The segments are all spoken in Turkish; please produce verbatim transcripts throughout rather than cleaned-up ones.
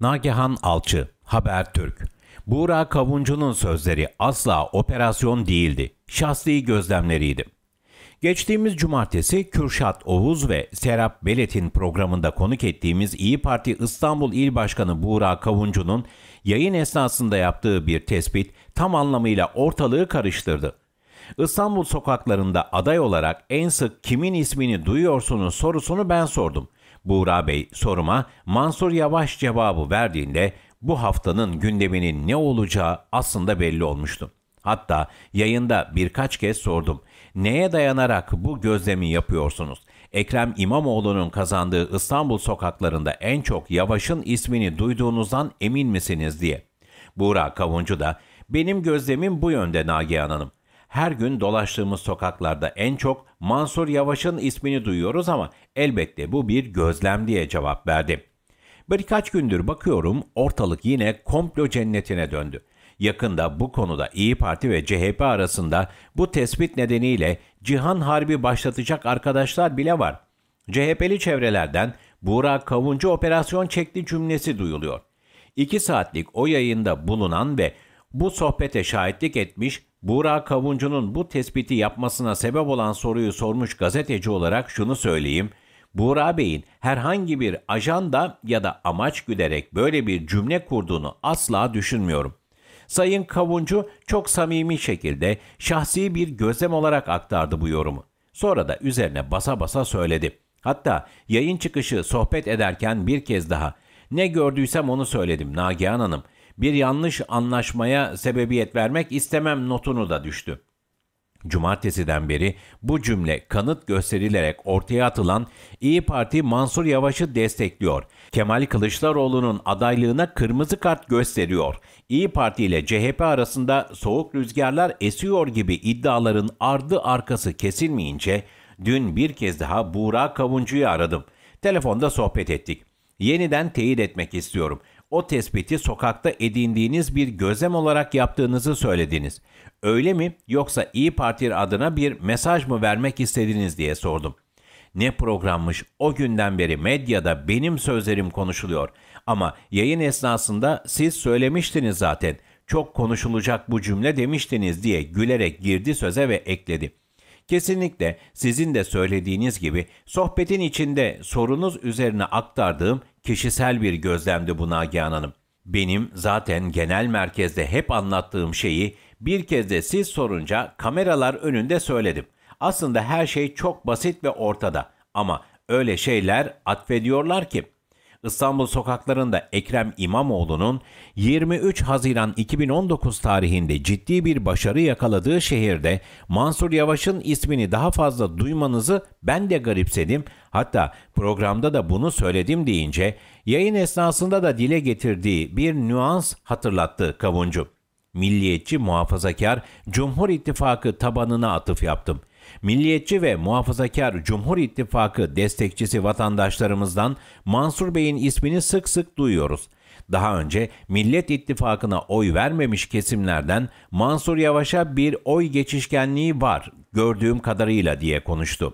Nagihan Alçı, Habertürk. Buğra Kavuncu'nun sözleri asla operasyon değildi, şahsi gözlemleriydi. Geçtiğimiz cumartesi Kürşat Oğuz ve Serap Belet'in programında konuk ettiğimiz İyi Parti İstanbul İl Başkanı Buğra Kavuncu'nun yayın esnasında yaptığı bir tespit tam anlamıyla ortalığı karıştırdı. İstanbul sokaklarında aday olarak en sık kimin ismini duyuyorsunuz sorusunu ben sordum. Buğra Bey soruma Mansur Yavaş cevabı verdiğinde bu haftanın gündeminin ne olacağı aslında belli olmuştu. Hatta yayında birkaç kez sordum. Neye dayanarak bu gözlemi yapıyorsunuz? Ekrem İmamoğlu'nun kazandığı İstanbul sokaklarında en çok Yavaş'ın ismini duyduğunuzdan emin misiniz diye. Buğra Kavuncu da benim gözlemim bu yönde Nagihan Hanım. Her gün dolaştığımız sokaklarda en çok Mansur Yavaş'ın ismini duyuyoruz ama elbette bu bir gözlem diye cevap verdi. Birkaç gündür bakıyorum ortalık yine komplo cennetine döndü. Yakında bu konuda İyi Parti ve C H P arasında bu tespit nedeniyle cihan harbi başlatacak arkadaşlar bile var. C H P'li çevrelerden Buğra Kavuncu operasyon çekti cümlesi duyuluyor. İki saatlik o yayında bulunan ve bu sohbete şahitlik etmiş, Buğra Kavuncu'nun bu tespiti yapmasına sebep olan soruyu sormuş gazeteci olarak şunu söyleyeyim. Buğra Bey'in herhangi bir ajanda ya da amaç güderek böyle bir cümle kurduğunu asla düşünmüyorum. Sayın Kavuncu çok samimi şekilde şahsi bir gözlem olarak aktardı bu yorumu. Sonra da üzerine basa basa söyledi. Hatta yayın çıkışı sohbet ederken bir kez daha ne gördüysem onu söyledim Nagihan Hanım. Bir yanlış anlaşmaya sebebiyet vermek istemem notunu da düştü. Cumartesiden beri bu cümle kanıt gösterilerek ortaya atılan İyi Parti Mansur Yavaş'ı destekliyor. Kemal Kılıçdaroğlu'nun adaylığına kırmızı kart gösteriyor. İyi Parti ile C H P arasında soğuk rüzgarlar esiyor gibi iddiaların ardı arkası kesilmeyince dün bir kez daha Buğra Kavuncu'yu aradım. Telefonda sohbet ettik. Yeniden teyit etmek istiyorum. O tespiti sokakta edindiğiniz bir gözlem olarak yaptığınızı söylediniz. Öyle mi yoksa İyi Parti adına bir mesaj mı vermek istediniz diye sordum. Ne programmış o günden beri medyada benim sözlerim konuşuluyor. Ama yayın esnasında siz söylemiştiniz zaten. Çok konuşulacak bu cümle demiştiniz diye gülerek girdi söze ve ekledi. Kesinlikle sizin de söylediğiniz gibi sohbetin içinde sorunuz üzerine aktardığım kişisel bir gözlemdi bu Nagihan Hanım. Benim zaten genel merkezde hep anlattığım şeyi bir kez de siz sorunca kameralar önünde söyledim. Aslında her şey çok basit ve ortada ama öyle şeyler atfediyorlar ki. İstanbul sokaklarında Ekrem İmamoğlu'nun yirmi üç Haziran iki bin on dokuz tarihinde ciddi bir başarı yakaladığı şehirde Mansur Yavaş'ın ismini daha fazla duymanızı ben de garipsedim. Hatta programda da bunu söyledim deyince yayın esnasında da dile getirdiği bir nüans hatırlattı Kavuncu. Milliyetçi muhafazakar Cumhur İttifakı tabanına atıf yaptım. Milliyetçi ve muhafazakar Cumhur İttifakı destekçisi vatandaşlarımızdan Mansur Bey'in ismini sık sık duyuyoruz. Daha önce Millet İttifakı'na oy vermemiş kesimlerden Mansur Yavaş'a bir oy geçişkenliği var gördüğüm kadarıyla diye konuştu.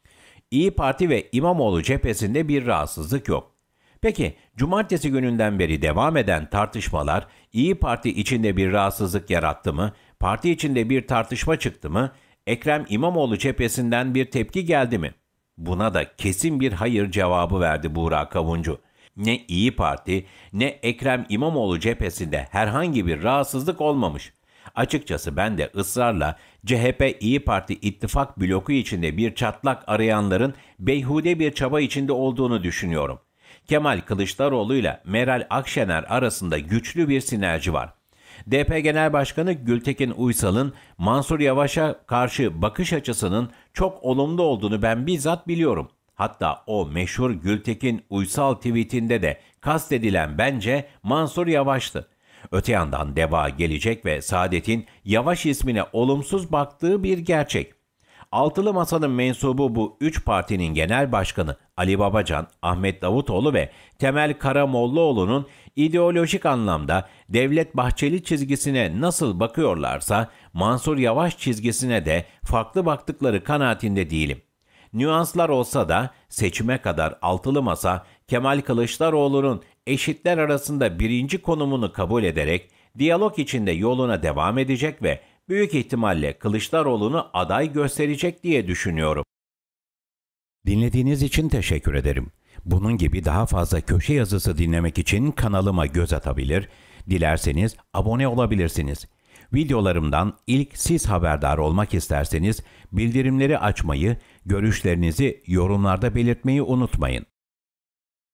İyi Parti ve İmamoğlu cephesinde bir rahatsızlık yok. Peki cumartesi gününden beri devam eden tartışmalar İyi Parti içinde bir rahatsızlık yarattı mı? Parti içinde bir tartışma çıktı mı? Ekrem İmamoğlu cephesinden bir tepki geldi mi? Buna da kesin bir hayır cevabı verdi Buğra Kavuncu. Ne İyi Parti ne Ekrem İmamoğlu cephesinde herhangi bir rahatsızlık olmamış. Açıkçası ben de ısrarla C H P İyi Parti ittifak bloku içinde bir çatlak arayanların beyhude bir çaba içinde olduğunu düşünüyorum. Kemal Kılıçdaroğlu ile Meral Akşener arasında güçlü bir sinerji var. D P Genel Başkanı Gültekin Uysal'ın Mansur Yavaş'a karşı bakış açısının çok olumlu olduğunu ben bizzat biliyorum. Hatta o meşhur Gültekin Uysal tweetinde de kastedilen bence Mansur Yavaş'tı. Öte yandan Deva Gelecek ve Saadet'in Yavaş ismine olumsuz baktığı bir gerçek. Altılı Masa'nın mensubu bu üç partinin genel başkanı Ali Babacan, Ahmet Davutoğlu ve Temel Karamollaoğlu'nun ideolojik anlamda Devlet Bahçeli çizgisine nasıl bakıyorlarsa Mansur Yavaş çizgisine de farklı baktıkları kanaatinde değilim. Nüanslar olsa da seçime kadar Altılı Masa Kemal Kılıçdaroğlu'nun eşitler arasında birinci konumunu kabul ederek diyalog içinde yoluna devam edecek ve büyük ihtimalle Kılıçdaroğlu'nu aday gösterecek diye düşünüyorum. Dinlediğiniz için teşekkür ederim. Bunun gibi daha fazla köşe yazısı dinlemek için kanalıma göz atabilir, dilerseniz abone olabilirsiniz. Videolarımdan ilk siz haberdar olmak isterseniz bildirimleri açmayı, görüşlerinizi yorumlarda belirtmeyi unutmayın.